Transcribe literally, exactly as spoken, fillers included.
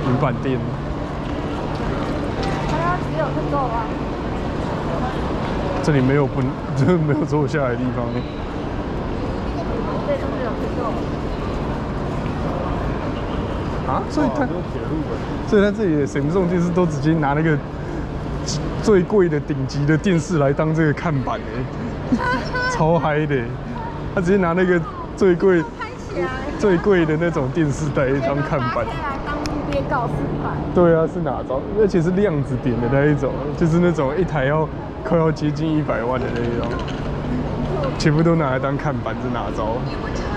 鱼板店。 还要只有这个啊？ 这里没有不，就是没有坐下来的地方。 对，都只有这个。 啊，所以他，所以他这里的神送电视都直接拿那个最贵的顶级的电视来当这个看板哎，超嗨的。他直接拿那个最贵、最贵的那种电视来当看板。 来当路边告示牌。 对啊，是哪招？而且是量子点的那一种，就是那种一台要快要接近一百万的那一种，全部都拿来当看板，是哪招？